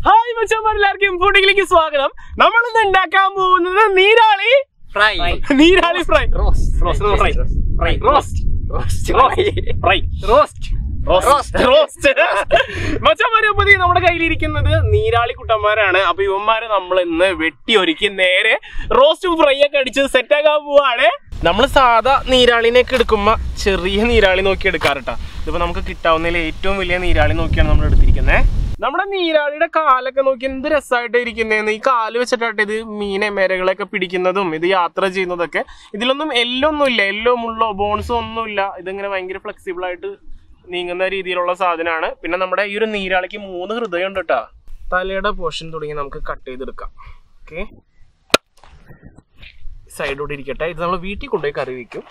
Hi മച്ചന്മാരെല്ലാവർക്കും ഫുഡിലേക്ക് സ്വാഗതം. നമ്മളിന്ന് ഉണ്ടാക്കാൻ പോകുന്നത് നീരാളി ഫ്രൈ. മച്ചന്മാരെ നമ്മുടെ കയ്യിലിരിക്കുന്നത് നീരാളി കുട്ടന്മാരാണ്. അപ്പൊ ഇവന്മാരെ നമ്മൾ ഇന്ന് വെട്ടി ഒരുക്കി നേരെ റോസ്റ്റും ഫ്രൈ ഒക്കെ അടിച്ച് സെറ്റാക്കാൻ പോവാണ്. നമ്മൾ സാധാ നീരാളിനെയൊക്കെ എടുക്കുമ്പോ ചെറിയ നീരാളി നോക്കി എടുക്കാറുട്ടാ. ഇതിപ്പോ നമുക്ക് കിട്ടാവുന്നതിൽ ഏറ്റവും വലിയ നീരാളി നോക്കിയാണ് നമ്മൾ എടുത്തിരിക്കുന്നത്. നമ്മുടെ നീരാളിയുടെ കാലൊക്കെ നോക്കി എന്ത് രസമായിട്ട് ഇരിക്കുന്നതെന്ന്. ഈ കാല് വെച്ചിട്ടായിട്ട് ഇത് മീനെ മേരകളൊക്കെ പിടിക്കുന്നതും ഇത് യാത്ര ചെയ്യുന്നതൊക്കെ. ഇതിലൊന്നും എല്ലൊന്നുമില്ല, എല്ലോ മുള്ളോ ബോൺസോ ഒന്നുമില്ല. ഇതിങ്ങനെ ഭയങ്കര ഫ്ലെക്സിബിൾ ആയിട്ട് നീങ്ങുന്ന രീതിയിലുള്ള സാധനമാണ്. പിന്നെ നമ്മുടെ ഈ ഒരു നീരാളിക്ക് 3 ഹൃദയം ഉണ്ട് കേട്ടോ. തലയുടെ പോർഷൻ തുടങ്ങി നമുക്ക് കട്ട് ചെയ്തെടുക്കാം. ഓക്കെ, സൈഡോടെ ഇരിക്കട്ടെ. ഇത് നമ്മൾ വീട്ടിൽ കൊണ്ടുപോയി കറി വയ്ക്കും.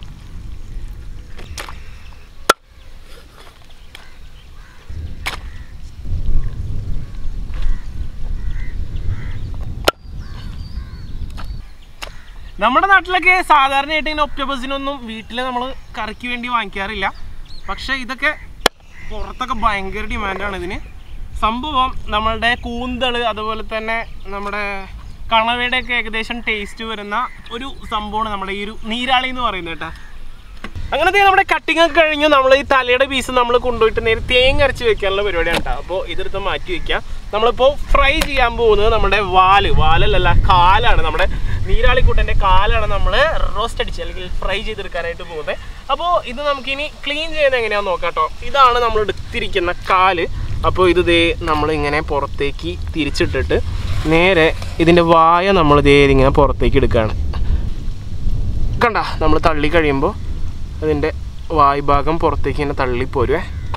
നമ്മുടെ നാട്ടിലൊക്കെ സാധാരണയായിട്ട് ഇങ്ങനെ ഒക്ടോബസിനൊന്നും വീട്ടിൽ നമ്മൾ കറിക്ക് വേണ്ടി വാങ്ങിക്കാറില്ല. പക്ഷെ ഇതൊക്കെ പുറത്തൊക്കെ ഭയങ്കര ഡിമാൻഡാണ് ഇതിന്. സംഭവം നമ്മളുടെ കൂന്തൾ അതുപോലെ തന്നെ നമ്മുടെ കണവയുടെയൊക്കെ ഏകദേശം ടേസ്റ്റ് വരുന്ന ഒരു സംഭവമാണ് നമ്മുടെ ഈ ഒരു നീരാളി എന്ന് പറയുന്നത് കേട്ടോ. അങ്ങനത്തെ നമ്മുടെ കട്ടിങ് ഒക്കെ കഴിഞ്ഞു. നമ്മൾ ഈ തലയുടെ പീസ് നമ്മൾ കൊണ്ടുപോയിട്ട് നേരെ തേങ്ങ അരച്ച് വെക്കാനുള്ള പരിപാടിയാണ് കേട്ടോ. അപ്പോൾ ഇതെടുത്ത് മാറ്റി വെക്കാം. നമ്മളിപ്പോൾ ഫ്രൈ ചെയ്യാൻ പോകുന്നത് നമ്മുടെ വാലല്ല കാലാണ്. നമ്മുടെ നീരാളിക്കൂട്ടൻ്റെ കാലാണ് നമ്മൾ റോസ്റ്റ് അടിച്ച് അല്ലെങ്കിൽ ഫ്രൈ ചെയ്തെടുക്കാനായിട്ട് പോകുന്നത്. അപ്പോൾ ഇത് നമുക്കിനി ക്ലീൻ ചെയ്യുന്നത് എങ്ങനെയാണെന്ന് നോക്കാം കേട്ടോ. ഇതാണ് നമ്മൾ എടുത്തിരിക്കുന്ന കാല്. അപ്പോൾ ഇത് ദേ നമ്മളിങ്ങനെ പുറത്തേക്ക് തിരിച്ചിട്ടിട്ട് നേരെ ഇതിൻ്റെ വായ നമ്മൾ ദേ ഇങ്ങനെ പുറത്തേക്ക് എടുക്കുകയാണ്. കണ്ട, നമ്മൾ തള്ളി കഴിയുമ്പോൾ അതിൻ്റെ വായ്ഭാഗം പുറത്തേക്ക് ഇങ്ങനെ തള്ളിപ്പോരുവേ.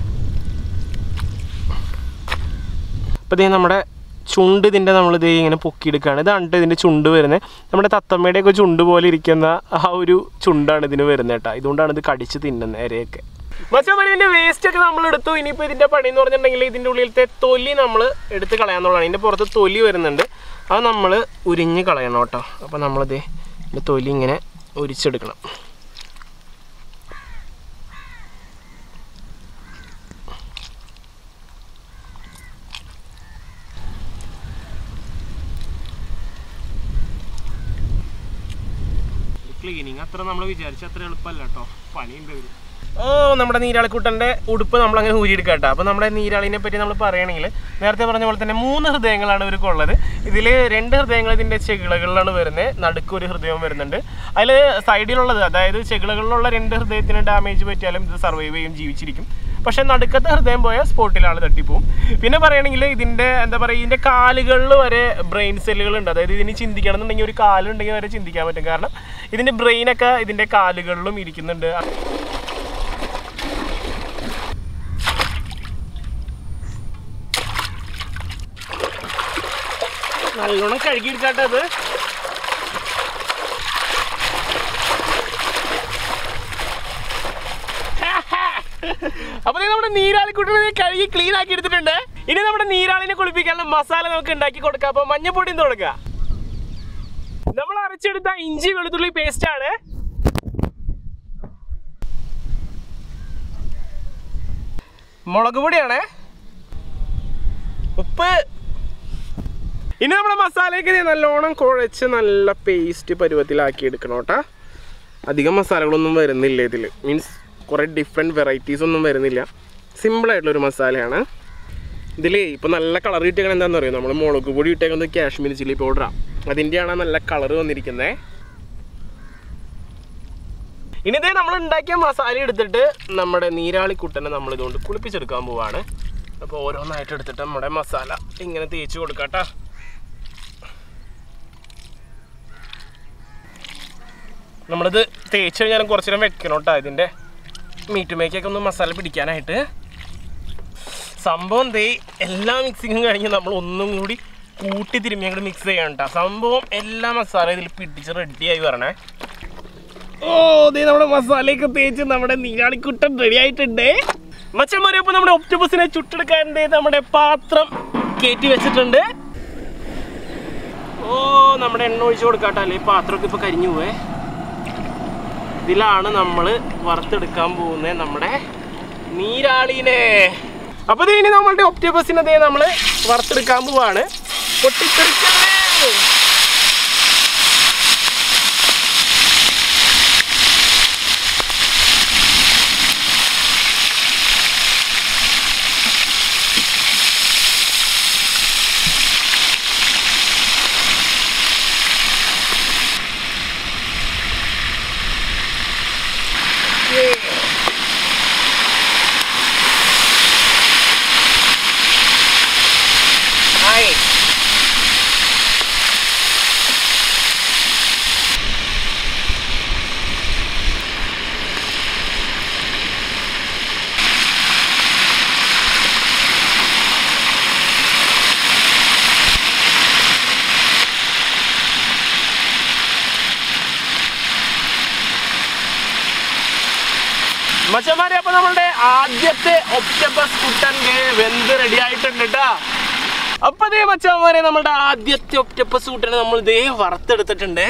അപ്പോൾ ഇതേ നമ്മുടെ ചുണ്ട് ഇതിൻ്റെ നമ്മളിത് ഇങ്ങനെ പൊക്കിയെടുക്കുകയാണ്. ഇതാണ് ഇതിൻ്റെ ചുണ്ട് വരുന്നത്. നമ്മുടെ തത്തമ്മയുടെയൊക്കെ ചുണ്ട് പോലെ ഇരിക്കുന്ന ആ ഒരു ചുണ്ടാണ് ഇതിന് വരുന്നത് കേട്ടോ. ഇതുകൊണ്ടാണ് ഇത് കടിച്ച് തിന്നുന്നത് ഇരയൊക്കെ. മച്ചാൻ ഇതിൻ്റെ വേസ്റ്റൊക്കെ നമ്മൾ എടുത്തു. ഇനിയിപ്പോൾ ഇതിൻ്റെ പണി എന്ന് പറഞ്ഞിട്ടുണ്ടെങ്കിൽ ഇതിൻ്റെ ഉള്ളിലത്തെ തൊലി നമ്മൾ എടുത്ത് കളയാന്നുള്ളതാണ്. ഇതിൻ്റെ പുറത്ത് തൊലി വരുന്നുണ്ട്, അത് നമ്മൾ ഉരിഞ്ഞ് കളയണം കേട്ടോ. അപ്പോൾ നമ്മളിത് ഇതിൻ്റെ തൊലി ഇങ്ങനെ ഉരിച്ചെടുക്കണം. ക്ലീനിങ് അത്ര നമ്മൾ വിചാരിച്ച അത്ര എളുപ്പമല്ല കേട്ടോ, പണിയുണ്ട് വരും. നമ്മുടെ നീരാളിക്കുട്ടൻ്റെ ഉടുപ്പ് നമ്മളങ്ങനെ ഊരിയെടുക്കാം കേട്ടോ. അപ്പോൾ നമ്മുടെ നീരാളിനെ പറ്റി നമ്മൾ പറയുകയാണെങ്കിൽ നേരത്തെ പറഞ്ഞ പോലെ തന്നെ 3 ഹൃദയങ്ങളാണ് ഇവർക്കുള്ളത്. ഇതിൽ 2 ഹൃദയങ്ങൾ ഇതിൻ്റെ ചെകിളകളിലാണ് വരുന്നത്. നടുക്കൊരു ഹൃദയം വരുന്നുണ്ട്. അതിൽ സൈഡിലുള്ളത്, അതായത് ചെകിളകളിലുള്ള 2 ഹൃദയത്തിന് ഡാമേജ് പറ്റിയാലും ഇത് സർവൈവ് ചെയ്യും, ജീവിച്ചിരിക്കും. പക്ഷേ നടുക്കത്തെ ഹൃദയം പോയാൽ സ്പോട്ടിലാണ് തട്ടിപ്പോവും. പിന്നെ പറയുകയാണെങ്കിൽ ഇതിൻ്റെ എന്താ പറയുക, ഇതിൻ്റെ കാലുകളിൽ വരെ ബ്രെയിൻ സെല്ലുകളുണ്ട്. അതായത് ഇതിന് ചിന്തിക്കണം എന്നുണ്ടെങ്കിൽ ഒരു കാലുണ്ടെങ്കിൽ വരെ ചിന്തിക്കാൻ പറ്റും. കാരണം ഇതിൻ്റെ ബ്രെയിനൊക്കെ ഇതിൻ്റെ കാലുകളിലും ഇരിക്കുന്നുണ്ട്. നല്ലോണം കഴുകിയെടുക്കാട്ടെ അത്. അപ്പൊ നമ്മുടെ നീരാളിക്കുട്ടനെ കഴുകി ക്ലീൻ ആക്കി എടുത്തിട്ടുണ്ട്. ഇനി നമ്മുടെ നീരാളിനെ കുളിപ്പിക്കാനുള്ള മസാല നമുക്ക് ഉണ്ടാക്കി കൊടുക്കാം. അപ്പൊ മഞ്ഞപ്പൊടിയും തുടങ്ങുക. നമ്മൾ അരച്ചെടുത്ത ഇഞ്ചി വെളുത്തുള്ളി പേസ്റ്റ് ആണ്. മുളക് പൊടിയാണ്, ഉപ്പ്. ഇനി നമ്മുടെ മസാലയൊക്കെ നല്ലോണം കുഴച്ച് നല്ല പേസ്റ്റ് പരുവത്തിലാക്കി എടുക്കണം കേട്ടോ. അധികം മസാലകളൊന്നും വരുന്നില്ല ഇതിൽ, മീൻസ് കുറേ ഡിഫറെൻറ്റ് വെറൈറ്റീസ് ഒന്നും വരുന്നില്ല. സിമ്പിളായിട്ടുള്ളൊരു മസാലയാണ്. ഇതിൽ ഇപ്പോൾ നല്ല കളർ കിട്ടിയത് എന്താണെന്ന് അറിയാം, നമ്മൾ മുളക് പൊടി ഇട്ടേക്കുന്നത് കാശ്മീരി ചില്ലി പൗഡറാണ്. അതിൻ്റെയാണ് നല്ല കളർ വന്നിരിക്കുന്നത്. ഇനി ഇതേ നമ്മൾ ഉണ്ടാക്കിയ മസാല എടുത്തിട്ട് നമ്മുടെ നീരാളിക്കുട്ടനെ നമ്മളിതുകൊണ്ട് കുളിപ്പിച്ചെടുക്കാൻ പോവാണ്. അപ്പോൾ ഓരോന്നായിട്ട് എടുത്തിട്ട് നമ്മുടെ മസാല ഇങ്ങനെ തേച്ച് കൊടുക്കാം കേട്ടോ. നമ്മളിത് തേച്ച് കഴിഞ്ഞാൽ കുറച്ച് നേരം വെക്കണം കേട്ടോ, ഇതിൻ്റെ മീറ്റുമേക്കൊക്കെ ഒന്ന് മസാല പിടിക്കാനായിട്ട്. സംഭവം എല്ലാ മിക്സിങ്ങും കഴിഞ്ഞ് നമ്മൾ ഒന്നും കൂടി കൂട്ടി തിരുമ്മി അങ്ങോട്ട് മിക്സ് ചെയ്യാൻ കേട്ടോ. സംഭവം എല്ലാ മസാല ഇതിൽ പിടിച്ച് റെഡിയായി വരണേ. നമ്മുടെ മസാലയൊക്കെ തേച്ച് നമ്മുടെ നീരാളിക്കുട്ടൻ റെഡി ആയിട്ടുണ്ട്. മച്ചന്മാരെ ഇപ്പോൾ നമ്മുടെ ഒക്ടോബസിനെ ചുട്ടെടുക്കാൻ നമ്മുടെ പാത്രം കയറ്റി വെച്ചിട്ടുണ്ട്. നമ്മുടെ എണ്ണ ഒഴിച്ച് കൊടുക്കാട്ടോ, അല്ലെങ്കിൽ പാത്രമൊക്കെ ഇപ്പോൾ കരിഞ്ഞു പോവേ. ഇതിലാണ് നമ്മൾ വറുത്തെടുക്കാൻ പോകുന്നത് നമ്മുടെ നീരാളിനെ. അപ്പോൾ ഇനി നമ്മളുടെ ഒക്ടോപസിനെ നമ്മൾ വറുത്തെടുക്കാൻ പോവാണ്. പൊട്ടിത്തെറിക്കല്ലേ. മച്ചന്മാരെ, അപ്പൊ നമ്മളുടെ ആദ്യത്തെ ഒക്ടോപസ് കുട്ടൻ വെന്ത് റെഡി ആയിട്ടുണ്ട് കേട്ടോ. അപ്പൊ അതേ മച്ചന്മാരെ, നമ്മളുടെ ആദ്യത്തെ ഒക്ടോപസ് കുട്ടനെ നമ്മൾ ഇതേ വറുത്തെടുത്തിട്ടുണ്ട്.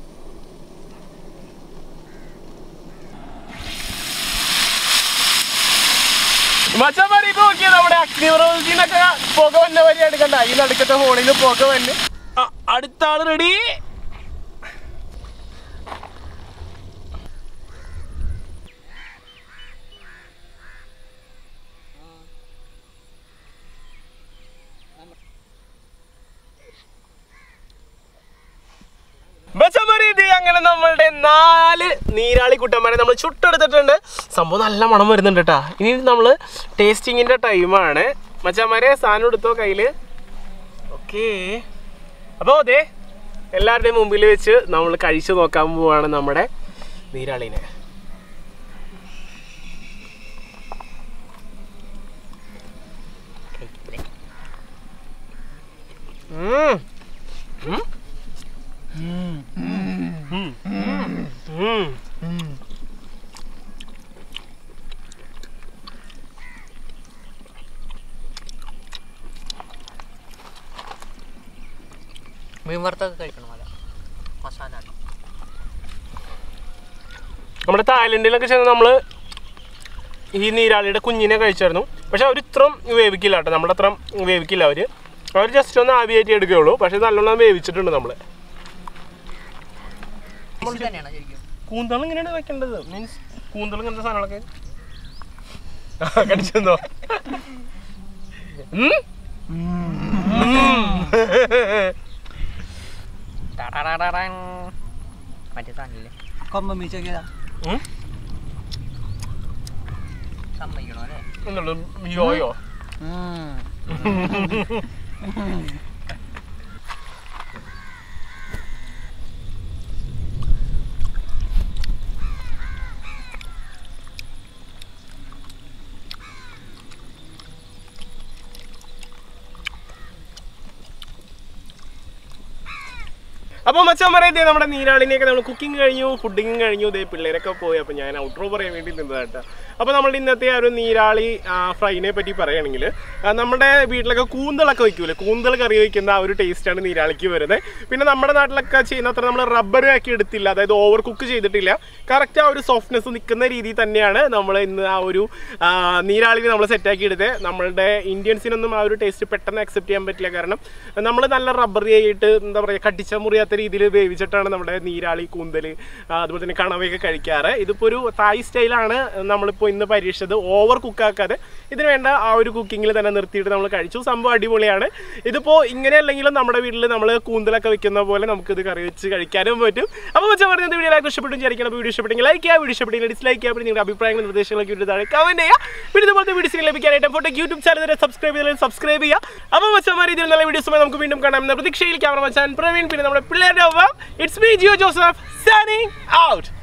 മച്ചന്മാരെ, ഇത് നോക്കിയാൽ നമ്മുടെ അഗ്നിപർവ്വതത്തിനൊക്കെ പുക വന്ന വരി എടുക്കണ്ട. ഈ നടുക്കത്തെ ഹോളിൽ പുക വന്ന്. അടുത്ത ആള് റെഡി. അങ്ങനെ നമ്മളുടെ 4 നീരാളി കുട്ടന്മാരെ നമ്മൾ ചുട്ടെടുത്തിട്ടുണ്ട്. സംഭവം നല്ല മണം വരുന്നുണ്ട് കേട്ടോ. ഇനി നമ്മൾ ടേസ്റ്റിങ്ങിൻ്റെ ടൈമാണ്. മച്ചന്മാരെ, സാധനം എടുത്തോ കയ്യിൽ. ഓക്കെ, അപ്പോൾ അതെ എല്ലാവരുടെയും മുമ്പിൽ വെച്ച് നമ്മൾ കഴിച്ചു നോക്കാൻ പോവാണ് നമ്മുടെ നീരാളിനെ. മീൻ വറുത്തൊക്കെ കഴിക്കണം. മസാല നമ്മുടെ തായ്ലൻഡിലൊക്കെ ചെന്ന് നമ്മൾ ഈ നീരാളിയുടെ കുഞ്ഞിനെ കഴിച്ചായിരുന്നു. പക്ഷെ അവർ ഇത്രയും വേവിക്കില്ല കേട്ടോ. നമ്മുടെ അത്ര വേവിക്കില്ല. അവർ ജസ്റ്റ് ഒന്ന് ആവിയായിട്ട് എടുക്കുകയുള്ളൂ. പക്ഷെ നല്ലോണം വേവിച്ചിട്ടുണ്ട് നമ്മൾ. കൂന്തളം ഇങ്ങനെയാണ് വെക്കേണ്ടത്. മീൻസ് കൂന്തളം ഇങ്ങനത്തെ സാധനങ്ങളൊക്കെ കടിച്ചെന്നോ. മറ്റേ സാധനല്ലേ കൊമ്പ മീച്ചൊക്കെ സമ്മതിക്കണോ അല്ലേ? യോയോ അപ്പോൾ മച്ചാന്മാരെ, ഇതേ നമ്മുടെ നീരാളിനെയൊക്കെ നമ്മൾ കുക്കിംഗ് കഴിഞ്ഞു, ഫുഡിങ്ങും കഴിഞ്ഞു. ഇതേ പിള്ളേരൊക്കെ പോയി. അപ്പോൾ ഞാൻ ഔട്ട്റോ പറയാൻ വേണ്ടി നിന്നതാട്ടോ. അപ്പോൾ നമ്മുടെ ഇന്നത്തെ ആ ഒരു നീരാളി ഫ്രൈനെ പറ്റി പറയുകയാണെങ്കിൽ, നമ്മുടെ വീട്ടിലൊക്കെ കൂന്തളൊക്കെ വയ്ക്കൂലേ, കൂന്തൾ കറി വയ്ക്കുന്ന ആ ഒരു ടേസ്റ്റാണ് നീരാളിക്ക് വരുന്നത്. പിന്നെ നമ്മുടെ നാട്ടിലൊക്കെ ചെയ്യുന്ന അത്ര നമ്മൾ റബ്ബർ ആക്കി എടുത്തില്ല, അതായത് ഓവർ കുക്ക് ചെയ്തിട്ടില്ല. കറക്റ്റ് ആ ഒരു സോഫ്റ്റ്നെസ് നിൽക്കുന്ന രീതിയിൽ തന്നെയാണ് നമ്മൾ ഇന്ന് ആ ഒരു നീരാളിനെ നമ്മൾ സെറ്റാക്കി എടുത്തത്. നമ്മളുടെ ഇന്ത്യൻസിനൊന്നും ആ ഒരു ടേസ്റ്റ് പെട്ടെന്ന് അക്സെപ്റ്റ് ചെയ്യാൻ പറ്റില്ല. കാരണം നമ്മൾ നല്ല റബ്ബറി ആയിട്ട് എന്താ പറയുക, കടിച്ച മുറിയാത്ത രീതിയിൽ വേവിച്ചിട്ടാണ് നമ്മുടെ നീരാളി, കൂന്തൽ, അതുപോലെ തന്നെ കണവയൊക്കെ കഴിക്കാറ്. ഇതിപ്പോൾ ഒരു തായ് സ്റ്റൈലാണ് നമ്മളിപ്പോൾ ഇന്ന് പരീക്ഷിച്ചത്. ഓവർ കുക്കാക്കാതെ ഇതിന് വേണ്ട ആ ഒരു കുക്കിങ്ങിൽ തന്നെ നിർത്തിയിട്ട് നമ്മൾ കഴിച്ചു. സംഭവം അടിപൊളിയാണ്. ഇതിപ്പോൾ ഇങ്ങനെ അല്ലെങ്കിലും നമ്മുടെ വീട്ടിൽ നമ്മൾ കൂന്തലൊക്കെ വെക്കുന്ന പോലെ നമുക്കിത് കറി വെച്ച് കഴിക്കാനും പറ്റും. അപ്പോൾ വെച്ചാൽ പറഞ്ഞത് വീഡിയോ എല്ലാവർക്കും ഇഷ്ടപ്പെട്ടു വിചാരിക്കണം. വീഡിയോ ഇഷ്ടപ്പെട്ടെങ്കിൽ ലൈക്ക് ചെയ്യുക, വീഡിയോ ഇഷ്ടപ്പെട്ടെങ്കിൽ ഡിസ്ലൈക്ക് ചെയ്യുക. പിന്നെ നിങ്ങളുടെ അഭിപ്രായങ്ങളും നിർദ്ദേശങ്ങളൊക്കെ വീഡിയോ താഴെ കമന്റ് ചെയ്യുക. പിന്നെ ഇതുപോലത്തെ വീഡിയോസ് ലഭിക്കാനായിട്ട് ഫോട്ടോ യൂട്യൂബ് ചാനൽ സബ്സ്ക്രൈബ് ചെയ്യുക. അപ്പോൾ വെച്ചാൽ ഇതിൽ നല്ല വീഡിയോസുമായി നമുക്ക് വീണ്ടും കാണാം എന്ന പ്രതീക്ഷയിൽ ക്യാമറ മച്ചാൻ പ്രവീൺ, പിന്നെ നമ്മുടെ പിള്ളേരുടെ ഒപ്പം it's me Jio Joseph signing out.